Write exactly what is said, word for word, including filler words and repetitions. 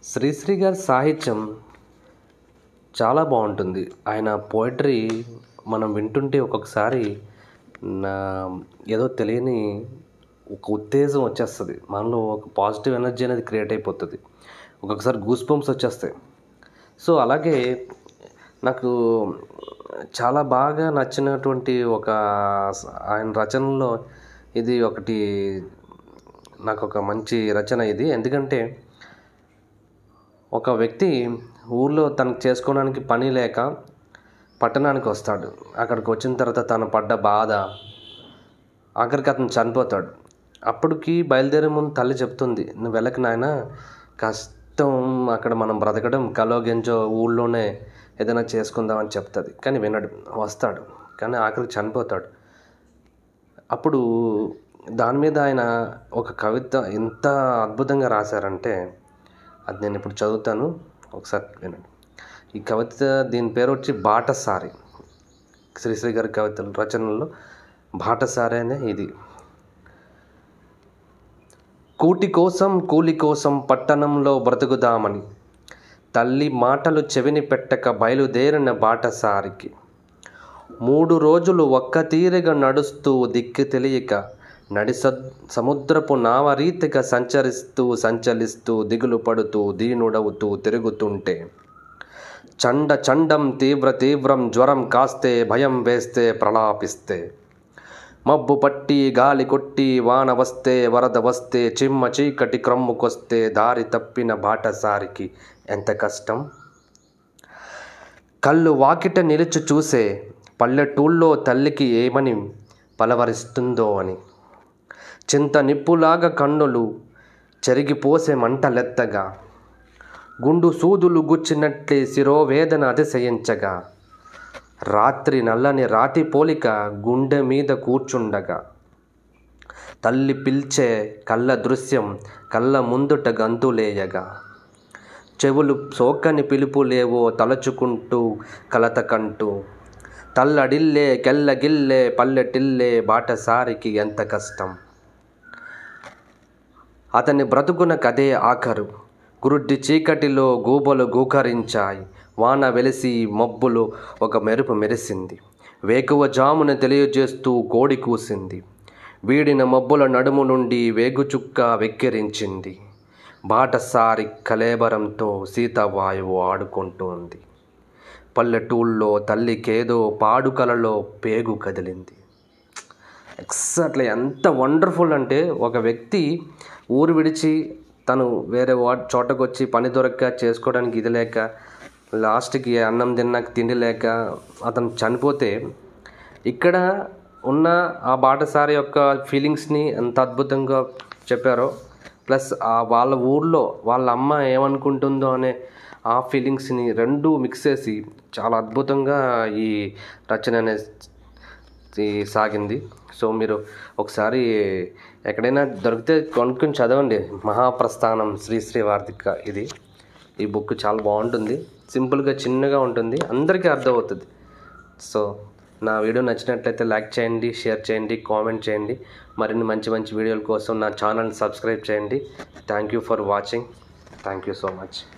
శ్రీశ్రీ గారి సాహిత్యం చాలా బాగుంటుంది. ఆయన పోయట్రీ మనం వింటుంటే ఒక్కొక్కసారి నా ఏదో తెలియని ఒక ఉత్తేజం వచ్చేస్తుంది. మనలో ఒక పాజిటివ్ ఎనర్జీ అనేది క్రియేట్ అయిపోతుంది. ఒక్కొక్కసారి గూస్ బంప్స్ వచ్చేస్తాయి. సో అలాగే నాకు చాలా బాగా నచ్చినటువంటి ఒక ఆయన రచనలో ఇది ఒకటి, నాకు ఒక మంచి రచన ఇది. ఎందుకంటే ఒక వ్యక్తి ఊర్లో తనకు చేసుకోవడానికి పని లేక పట్టణానికి వస్తాడు. అక్కడికి వచ్చిన తర్వాత తను పడ్డ బాధ, ఆఖరికి అతను చనిపోతాడు. అప్పటికి బయలుదేరే ముందు తల్లి చెప్తుంది, నువ్వు వెళ్ళకు నాయన, కష్టం అక్కడ మనం బ్రతకడం, కలో గెంజో ఊళ్ళోనే ఏదైనా చేసుకుందామని చెప్తుంది. కానీ వినడు, వస్తాడు, కానీ ఆఖరికి చనిపోతాడు. అప్పుడు దాని మీద ఆయన ఒక కవిత ఎంత అద్భుతంగా రాశారంటే అది నేను ఇప్పుడు చదువుతాను, ఒకసారి వినండి. ఈ కవిత దీని పేరు వచ్చి బాటసారి. శ్రీశ్రీ గారి కవితల రచనల్లో బాటసారి అనే ఇది. కూటి కోసం కూలి కోసం పట్టణంలో బ్రతుకుదామని తల్లి మాటలు చెవిని పెట్టక బయలుదేరిన బాటసారికి మూడు రోజులు ఒక్క తీరిగా నడుస్తూ దిక్కు తెలియక నడి సముద్రపు నావరీతిగా సంచరిస్తూ సంచలిస్తూ దిగులు పడుతూ దీనుడవుతూ తిరుగుతుంటే చండ చండం తీవ్ర తీవ్రం జ్వరం కాస్తే భయం వేస్తే ప్రలాపిస్తే మబ్బు పట్టి గాలి కొట్టి వాన వస్తే వరద వస్తే చిమ్మ చీకటి క్రమ్ముకొస్తే దారి తప్పిన బాటసారికి ఎంత కష్టం. కళ్ళు వాకిట నిలిచి చూసే పల్లెటూళ్ళో తల్లికి ఏమని పలవరిస్తుందో అని చింత నిప్పులాగా కన్నులు చెరిగిపోసే మంటలెత్తగా గుండు సూదులు గుచ్చినట్లే శిరోవేదన అతిశయించగా రాత్రి నల్లని రాతి పోలిక గుండె మీద కూర్చుండగా తల్లి పిల్చే కళ్ళ దృశ్యం కళ్ళ ముందుట గంతులేయగా చెవులు సోకని పిలుపులేవో తలచుకుంటూ కలతకంటూ తల్లడిల్లే కెల్లగిల్లే పల్లెటిల్లే బాటసారికి ఎంత కష్టం. అతని బ్రతుకున కదే ఆఖరు. గురుడ్డి చీకటిలో గూబలు గూకరించాయి. వాన వెలిసి మబ్బులు ఒక మెరుపు మెరిసింది. వేకువ జామున తెలియజేస్తూ కోడి కూసింది. వీడిన మబ్బుల నడుము నుండి వేగుచుక్క వెక్కిరించింది. బాటసారి కలేబరంతో సీతవాయువు ఆడుకుంటోంది. పల్లెటూళ్ళలో తల్లికేదో పాడుకలలో పేగు కదిలింది. ఎక్సాక్ట్లీ ఎంత వండర్ఫుల్ అంటే, ఒక వ్యక్తి ఊరు విడిచి తను వేరే వా చోటకు వచ్చి పని దొరక్క చేసుకోవడానికి ఇది లేక లాస్ట్కి అన్నం తిన్నాక తిండి లేక అతను చనిపోతే ఇక్కడ ఉన్న ఆ బాటసారి యొక్క ఫీలింగ్స్ని ఎంత అద్భుతంగా చెప్పారో, ప్లస్ ఆ వాళ్ళ ఊర్లో వాళ్ళ అమ్మ ఏమనుకుంటుందో అనే ఆ ఫీలింగ్స్ని రెండు మిక్స్ చేసి చాలా అద్భుతంగా ఈ రచన అనేది సాగింది. సో మీరు ఒకసారి ఎక్కడైనా దొరికితే కొనుక్కొని చదవండి. మహాప్రస్థానం శ్రీశ్రీ వార్తిక ఇది. ఈ బుక్ చాలా బాగుంటుంది, సింపుల్గా చిన్నగా ఉంటుంది, అందరికీ అర్థమవుతుంది. సో నా వీడియో నచ్చినట్లయితే లైక్ చేయండి, షేర్ చేయండి, కామెంట్ చేయండి. మరిన్ని మంచి మంచి వీడియోల కోసం నా ఛానల్ని సబ్స్క్రైబ్ చేయండి. Thank you for watching. Thank you so much.